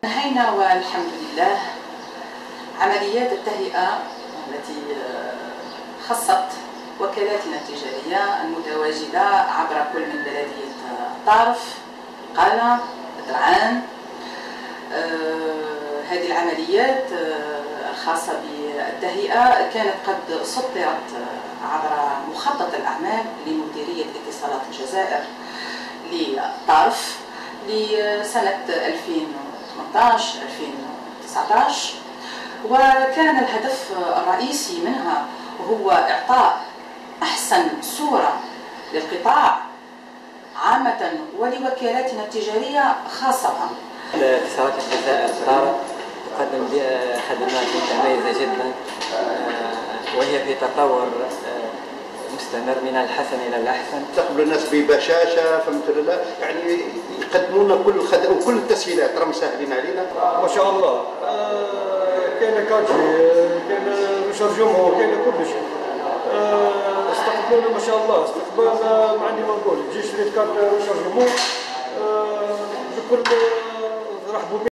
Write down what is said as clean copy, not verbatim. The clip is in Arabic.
انتهينا والحمد لله عمليات التهيئة التي خصت وكالاتنا التجارية المتواجدة عبر كل من بلدية طارف، قالة، درعان. هذه العمليات الخاصة بالتهيئة كانت قد سطرت عبر مخطط الأعمال لمديرية اتصالات الجزائر لطارف لسنة 2018-2019، وكان الهدف الرئيسي منها هو إعطاء أحسن صورة للقطاع عامة ولوكالاتنا التجارية خاصة. اتصالات الجزائر طارف تقدم خدمات متميزة جدا، وهي في تطور مستمر من الحسن الى الاحسن. يستقبلوا الناس ببشاشه، فهمت ولا لا؟ يعني يقدموا لنا كل الخدمات وكل التسهيلات، راهم مسهلين علينا ما شاء الله. كاين كارجي، كاين ريشارجمون، كاين كل شيء. استقبلونا ما شاء الله استقبال ما عندي ما نقول. تجي شريت كارت ريشارجمون بكل رحبوا